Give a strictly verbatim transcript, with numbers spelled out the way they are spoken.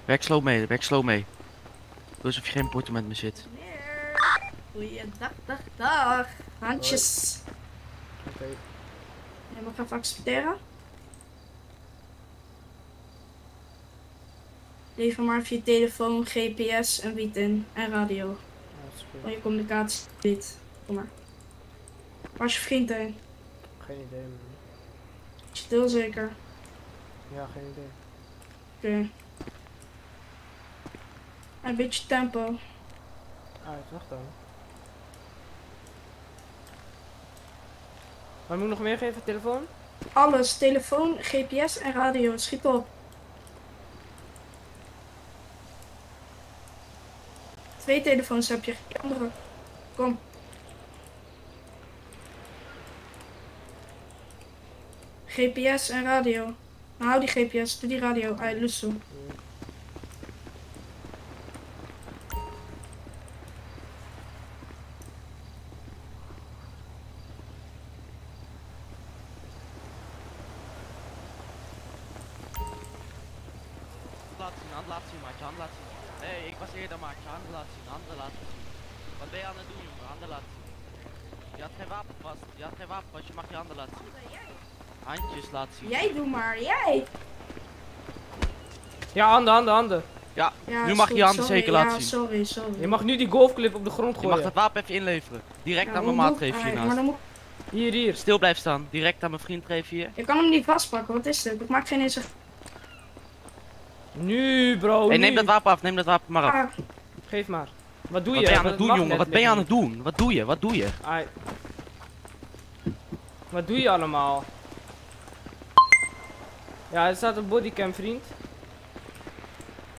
Werk slow mee, werk slow mee. Doe alsof je geen porto met me zit. Goeiedag, dag, dag. Handjes. Oké. Okay. Jij mag even accepteren. Lever maar even je telefoon, G P S en wiet in. En radio. Ja, van je communicatie weet. Kom maar. Waar is je vriend heen? Geen idee, man. Stil zeker. Ja, geen idee. Oké. Okay. Een beetje tempo. Ah, wacht dan. Wat moet ik nog meer geven? Telefoon? Alles. Telefoon, G P S en radio. Schiet op. Twee telefoons heb je. Andere. Kom. G P S en radio. Nou, hou die G P S. Doe die radio. Ai, lusso. Ja. Laat zien, hand laat zien, maatje, hand laat zien. Nee, ik was eerder, maatje, handen laat zien, handen laat zien. Wat ben je aan het doen, jongen? Handen laten zien. Je had geen wapen vast, je had geen wapen vast, je mag je handen laten zien. Handjes laten zien. Jij doe maar, jij! Ja, handen, handen, handen. Ja, Ja, nu mag je je handen sorry, zeker ja, laten zien. sorry, sorry. Je mag nu die golfclip op de grond Je gooien. mag dat wapen even inleveren. Direct Ja, aan mijn hoe maat moet- geef je ah, hiernaast. maar dan moet... Hier, hier. Stil blijf staan, direct aan mijn vriend geef je hier. Je kan hem niet vastpakken, wat is dit? Ik maak geen eens een... Nu, bro. Hey, nu. neem dat wapen af, neem dat wapen maar af. Ah, Geef maar. Wat doe je? Wat ben je aan Want het doen, mag jongen? net Wat ben je aan het niet. doen? Wat doe je? Wat doe je? Ai. Wat doe je allemaal? Ja, er staat een bodycam, vriend.